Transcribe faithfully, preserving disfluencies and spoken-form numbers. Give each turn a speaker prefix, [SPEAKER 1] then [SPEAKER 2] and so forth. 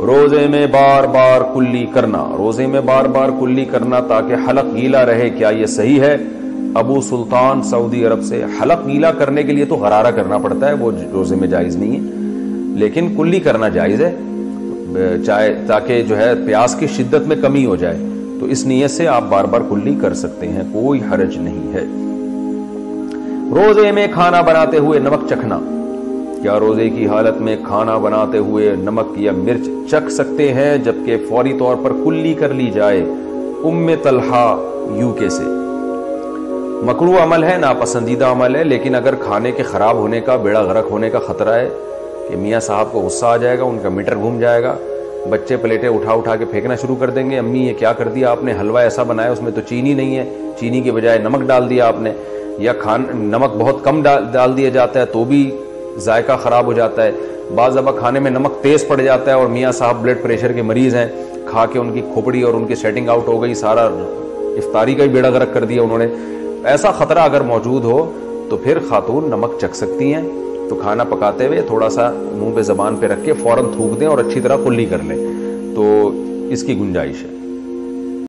[SPEAKER 1] روزے میں بار بار کلی کرنا، روزے میں بار بار کلی کرنا تاکہ حلق گیلا رہے، کیا یہ صحیح ہے؟ ابو سلطان سعودی عرب سے، حلق گیلا کرنے کے لیے تو غرارہ کرنا پڑتا ہے، وہ روزے میں جائز نہیں ہے، لیکن کلی کرنا جائز ہے، چاہے تاکہ جو ہے پیاس کی شدت میں کمی ہو جائے، تو اس نیت سے آپ بار بار کلی کر سکتے ہیں، کوئی حرج نہیں ہے۔ روزے میں کھانا بناتے ہوئے نمک چکھنا، کیا روزے کی حالت میں کھانا بناتے ہوئے نمک یا مرچ چکھ سکتے ہیں جبکہ فوری طور پر کلی کر لی جائے؟ ام طلحہ یو کے سے۔ مکروہ عمل ہے، ناپسندیدہ عمل ہے، لیکن اگر کھانے کے خراب ہونے کا، بیڑا غرق ہونے کا خطرہ ہے کہ میاں صاحب کو غصہ آ جائے گا، ان کا میٹر گھوم جائے گا، بچے پلیٹیں اٹھا اٹھا کے پھینکنا شروع کر دیں گے، امی یہ کیا کر دیا آپ نے، حلوہ ایسا بنایا اس میں تو چینی نہیں ہے، چینی کے بجائے نمک ڈال دیا آپ نے، یا کھان نمک بہت کم ڈال دیا جاتا ہے تو بھی ذائقہ خراب ہو جاتا ہے، بعض دفعہ کھانے میں نمک تیز پڑ جاتا ہے اور میاں صاحب بلڈ پریشر کے مریض ہیں، کھا کے ان کی کھوپڑی اور ان کی سیٹنگ آؤٹ ہو گئی، سارا افطاری کا ہی بیڑا غرق کر دیا انہوں نے۔ ایسا خطرہ اگر موجود ہو تو پھر خاتون نمک چکھ سکتی ہیں، تو کھانا پکاتے ہوئے تھوڑا سا منہ پہ زبان پہ رکھ کے فوراً تھوک دیں اور اچھی طرح کلی کر لیں، تو اس کی گنجائش ہے۔